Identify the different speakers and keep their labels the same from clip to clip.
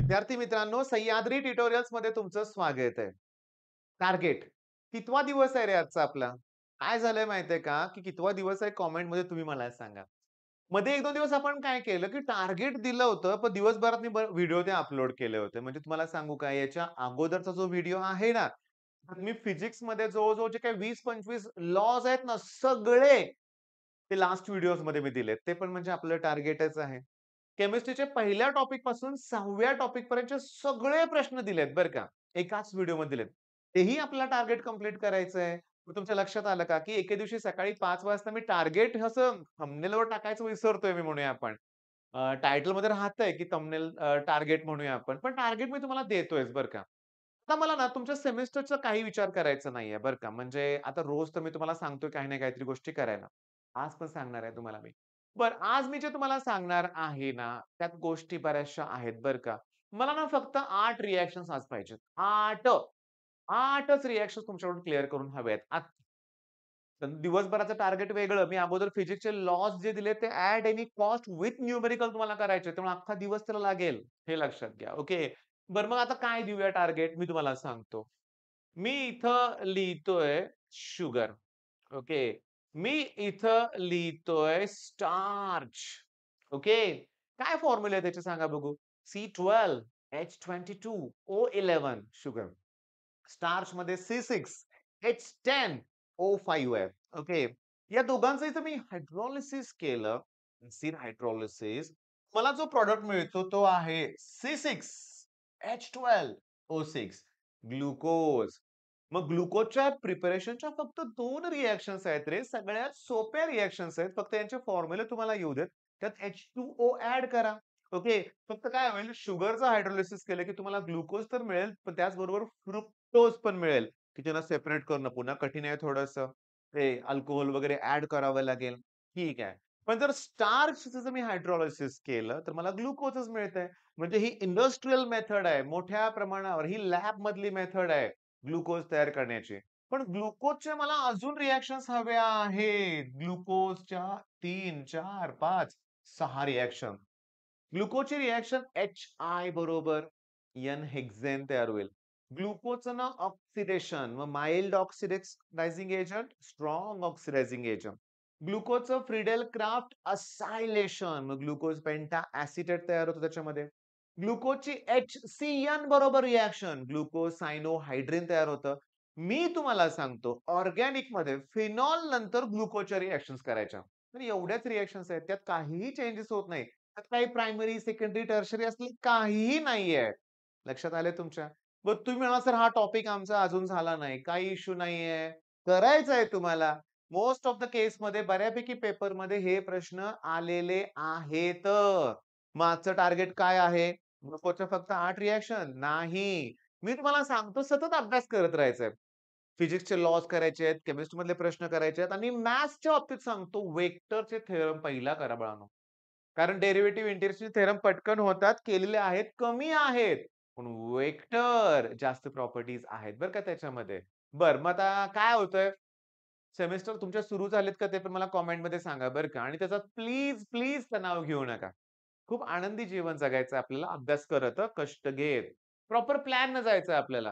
Speaker 1: विद्यार्थी मित्रांनो, सह्याद्री ट्युटोरियल्स मध्ये तुमचं स्वागत आहे. टार्गेट कितवा दिवस आहे रे आजचा आपला? काय झालंय माहितीये का, की कितवा दिवस आहे कमेंटमध्ये तुम्ही मला सांगा. मध्ये 1-2 दिवस आपण काय केलं, की टार्गेट दिलं होतं, पण दिवसभरात मी व्हिडिओ ते अपलोड केले होते. म्हणजे तुम्हाला सांगू का, याच्या अगोदरचा जो व्हिडिओ आहे ना, तर मी फिजिक्समध्ये जवळ-जवळ जे काही 20-25 लॉज आहेत ना, सगळे ते लास्ट व्हिडिओजमध्ये मी दिलेत. ते पण म्हणजे आपलं टार्गेटच आहे. केमिस्ट्रीच्या पहिल्या टॉपिक पासून 6व्या टॉपिक पर्यंतचे सगळे प्रश्न दिलेत बरं का. एकाच व्हिडिओमध्ये दिलेत. तेही आपल्याला टार्गेट कंप्लीट करायचं आहे. मग तुमच्या लक्षात आलं का, की एके दिवशी सकाळी 5 वाजता मी टार्गेट असं थंबनेलवर टाकायचं विसरतोय मी म्हणूया आपण. टायटलमध्ये राहतंय, की थंबनेल टार्गेट म्हणूया आपण. पण टार्गेट मी तुम्हाला देतोयच बरं का. आता मला ना तुमच्या सेमेस्टरचा काही विचार करायचा नाहीये बरं का. म्हणजे आता रोज तर मी तुम्हाला सांगतोय काही ना काहीतरी गोष्टी करायला. आज पण सांगणार आहे तुम्हाला मी. बरं आज मी जे तुम्हाला सांगणार आहे ना, त्यात गोष्टी बऱ्याचशा आहेत बरं का. मला ना फक्त 8 रिएक्शन्स आज पाहिजेत. 8 8च रिएक्शन्स तुमच्याकडून क्लिअर करून हवे आहेत. दिवसभराचं टार्गेट वेगळं. मी अगोदर फिजिक्सचे लॉज जे दिले ते at any cost with numerical तुम्हाला करायचे. त्यामुळे अख्खा दिवस त्याला लागेल. हे लक्षात घ्या. ओके. बरं मग आता काय देऊया टार्गेट मी तुम्हाला सांगतो. मी इथं लिहितोय शुगर. ओके. मी इथं लिहितोय स्टार्च. ओके. काय फॉर्म्युला आहे त्याचे सांगा बघू? C12, H22, O11 sugar. स्टार्चमध्ये C6, H10, O5 आहे. ओके. या दोघांचं इथं मी हायड्रोलिसिस केलं. Acid hydrolysis. मला जो प्रॉडक्ट मिळतो तो आहे C6H12O6 ग्लुकोज. मग ग्लुकोजच्या प्रिपरेशनच्या फक्त 2 रिएक्शन्स आहेत रे. सगळ्यात सोप्या रिएक्शन्स आहेत. फक्त यांचे फॉर्म्युले तुम्हाला येऊ देत. त्यात H2O ॲड करा. ओके. फक्त काय होईल शुगरचं हायड्रोलिसिस केलं की तुम्हाला ग्लुकोज तर मिळेल, पण त्याचबरोबर फ्रुक्टोज पण मिळेल, की त्यांना सेपरेट करणं पुन्हा कठीण आहे थोडंसं. ते अल्कोहोल वगैरे ॲड करावं लागेल. ठीक आहे. पण जर स्टार्चचं जर मी हायड्रोलिसिस केलं, तर मला ग्लुकोजच मिळतंय. म्हणजे ही इंडस्ट्रियल मेथड आहे. मोठ्या प्रमाणावर ही लॅबमधली मेथड आहे ग्लुकोज तयार करण्याची. पण ग्लुकोजच्या मला अजून रिएक्शन्स हव्या आहेत. ग्लुकोजच्या 3, 4, 5, 6 रिएक्शन. ग्लुकोजची रिएक्शन HI बरोबर एन हेक्सेन तयार होईल. ग्लुकोजचं ना ऑक्सिडेशन मग mild oxidising agent, strong oxidising agent. ग्लुकोजचं फ्रिडेल क्राफ्ट असायलेशन मग ग्लुकोज पेंटा ॲसिटेट तयार होतो त्याच्यामध्ये. ग्लुकोजची HCN बरोबर रिएक्शन ग्लुकोज सायनोहायड्रिन तयार होतं. मी तुम्हाला सांगतो ऑर्गॅनिकमध्ये फिनॉल नंतर ग्लुकोजच्या रिएक्शन्स करायच्या. तर एवढ्याच रिएक्शन्स आहेत. त्यात काहीही चेंजेस होत नाही. त्यात काही प्रायमरी, सेकंडरी, टर्शरी असले काहीही नाहीये. लक्षात आलंय तुमच्या? मग तुम्ही म्हणाल, "सर हा टॉपिक आमचा अजून झाला नाही." काही इश्यू नाहीये. करायचंय तुम्हाला. मोस्ट ऑफ द केसमध्ये बऱ्यापैकी पेपरमध्ये हे प्रश्न आलेले आहेत. मग आजचं टार्गेट काय आहे? ग्लुकोजच्या फक्त 8 रिएक्शन? नाही. मी तुम्हाला सांगतो सतत अभ्यास करत राहायचंय. फिजिक्सचे लॉज करायचे आहेत, केमिस्ट्रीमधले प्रश्न करायचे आहेत आणि मॅथ्सच्या बाबतीत सांगतो वेक्टरचे थेरम पहिला करा बाळांनो. कारण डेरिव्हेटिव्ह इंटिग्रेशन थेरम पटकन होतात, केलेले आहेत, कमी आहेत. पण वेक्टर जास्त प्रॉपर्टीज आहेत बरं का त्याच्यामध्ये. बरं मग आता काय होतंय? सेमेस्टर तुमच्या सुरू झालेत का ते पण मला कमेंटमध्ये सांगा बरं का. आणि त्याचा प्लीज, प्लीज तणाव घेऊ नका. खूप आनंदी जीवन जगायचं आपल्याला अभ्यास करत कष्ट घेत. प्रॉपर प्लॅननं जायचं आपल्याला.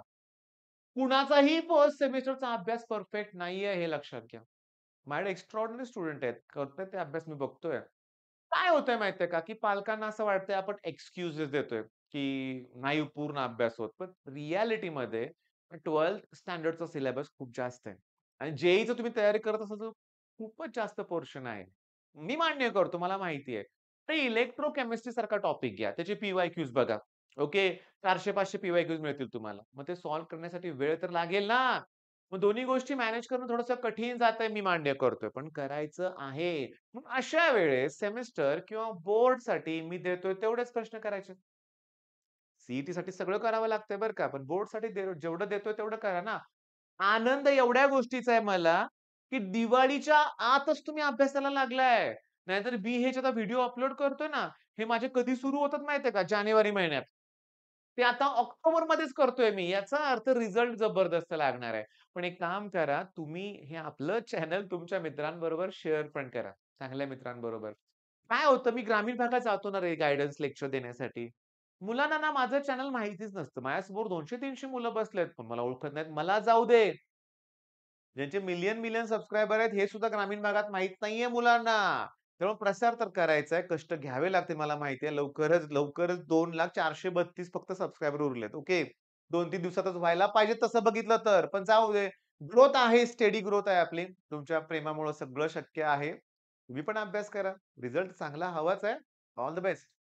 Speaker 1: कुणाचाही फर्स्ट सेमेस्टरचा अभ्यास परफेक्ट नाहीये हे लक्षात घ्या. माझ्याकडे एक्स्ट्राऑर्डिनरी स्टुडंट आहेत. करतायत ते अभ्यास मी बघतोय. काय होतंय माहितीये का, की पालकांना असं वाटतंय आपण एक्सक्यूजेस देतोय, की नाही पूर्ण अभ्यास होत. पण रिअॅलिटीमध्ये 12th स्टँडर्डचा सिलेबस खूप जास्त आहे. आणि जे तुम्ही तयारी करत असाल तर खूपच जास्त पोर्शन आहे. मी मान्य करतो मला माहिती आहे. तर इलेक्ट्रोकेमिस्ट्री सारखा टॉपिक घ्या. त्याचे पी-वाय-क्यूज बघा. ओके. 400-500 पी-वाय-क्यूज मिळतील तुम्हाला. मग ते सॉल्व्ह करण्यासाठी वेळ तर लागेल ना. मग दोन्ही गोष्टी मॅनेज करणं थोडंसं कठीण जातंय मी मान्य करतोय. पण करायचं आहे. मग अशा वेळेस सेमेस्टर किंवा बोर्डसाठी मी देतोय तेवढेच प्रश्न करायचे. सी सगळं करावं लागतंय बरं का. पण बोर्डसाठी जेवढं देतोय तेवढं करा ना. आनंद एवढ्या गोष्टीचा आहे मला, की दिवाळीच्या आतच तुम्ही अभ्यासाला लागलाय. नाहीतर मी हे जे आता व्हिडिओ अपलोड करतोय ना, हे माझे कधी सुरू होतात माहितीये का? जानेवारी महिन्यात. ते आता ऑक्टोबरमध्येच करतोय मी. याचा अर्थ रिझल्ट जबरदस्त लागणार आहे. पण एक काम करा, तुम्ही हे आपलं चॅनल तुमच्या मित्रांबरोबर शेअर पण करा. चांगल्या मित्रांबरोबर. काय होतं मी ग्रामीण भागात जातो ना रे गाईडन्स लेक्चर देण्यासाठी. मुलांना ना माझं चॅनल माहितीच नसतं. माझ्यासमोर 200-300 मुलं बसलेत, पण मला ओळखत नाहीत. मला जाऊ दे. ज्यांचे मिलियन-मिलियन सबस्क्रायबर आहेत, हे सुद्धा ग्रामीण भागात माहीत नाहीये मुलांना. त्यामुळे प्रसार तर करायचा आहे. कष्ट घ्यावे लागतील मला माहिती आहे. लवकरच 2,432,000 फक्त सबस्क्रायबर उरलेत. ओके. 2-3 दिवसातच व्हायला पाहिजे तसं बघितलं तर. पण जाऊ दे. ग्रोथ आहे, स्टेडी ग्रोथ आहे आपली. तुमच्या प्रेमामुळे सगळं शक्य आहे. तुम्ही पण अभ्यास करा. रिझल्ट चांगला हवाच आहे. All the best.